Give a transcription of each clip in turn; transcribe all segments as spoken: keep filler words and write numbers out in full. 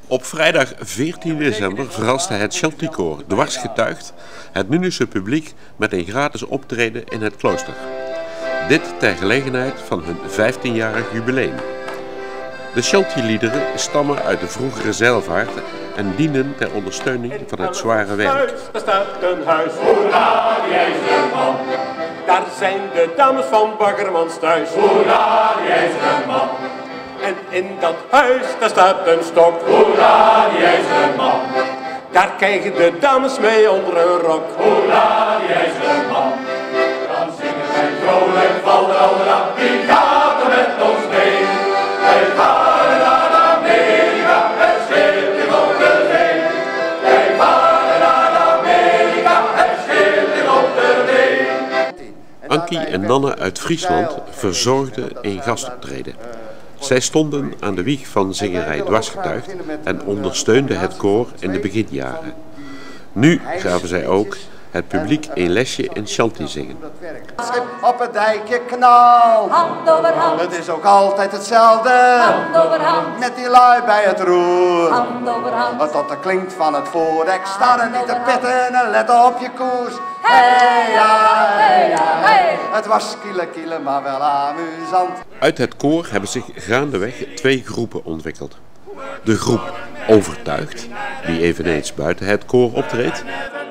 Op vrijdag veertien december verraste het Chanticoor dwarsgetuigd het Munnische publiek met een gratis optreden in het klooster. Dit ter gelegenheid van hun vijftienjarig jubileum. De Chanty-liederen stammen uit de vroegere zeilvaart en dienen ter ondersteuning van het zware werk. Daar staat een huis, hoera, die ijzeren man. Daar zijn de dames van Baggermans thuis, hoera, die ijzeren man. En in dat huis, daar staat een stok, hoera, die ijzeren man. Daar krijgen de dames mee onder een rok, hoera, die ijzeren man. Dan zingen wij vrolijk, val er al rap, wie gaat er met ons mee? Wij varen naar Amerika, het scheelt in op de zee. Wij varen naar Amerika, het scheelt in op de zee. Ankie en Nanne uit Friesland verzorgden een gastoptreden. Zij stonden aan de wieg van zingerij Dwarsgetuigd en ondersteunden het koor in de beginjaren. Nu gaven zij ook het publiek een lesje in Chanty zingen. Schip op het dijkje knal, hand over hand. Het is ook altijd hetzelfde, Hand over hand. met die lui bij het roer. Hand over hand. Tot de klinkt van het voordek, staan er niet te pitten en let op je koers. Hey ja, hey ja, hey. Het was kiele kiele, maar wel amusant. Uit het koor hebben zich gaandeweg twee groepen ontwikkeld. De groep Overtuigd, die eveneens buiten het koor optreedt.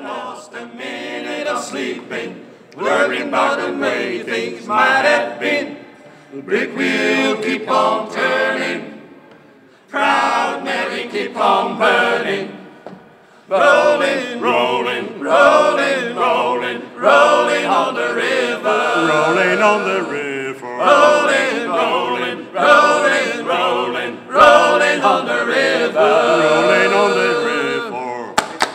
Worrying about the way things might have been. The brick wheel keep on turning. Proud Mary keep on burning. Rolling, rolling, rolling, rolling, rolling on the river. Rolling on the river. Rolling, rolling, rolling, rolling, rolling on the river. Rolling on the river.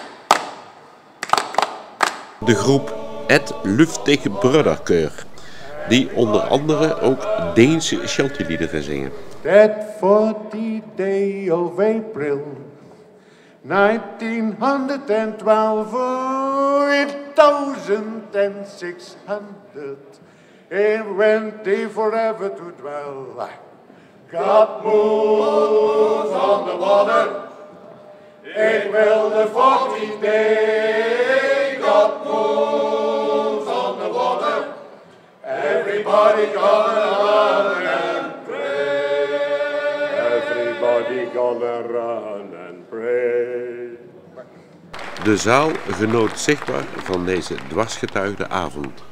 De groep Het Luftige Brødrekør, die onder andere ook Deense Chanty-liederen zingen. That forty day of April, nineteen twelve, oh, eight thousand and six hundred, and went they forever to dwell. God moves on the water, it will the forty day, God moves on the water, everybody gonna run and pray. Everybody gonna run and pray. De zaal genoot zichtbaar van deze dwarsgetuigde avond.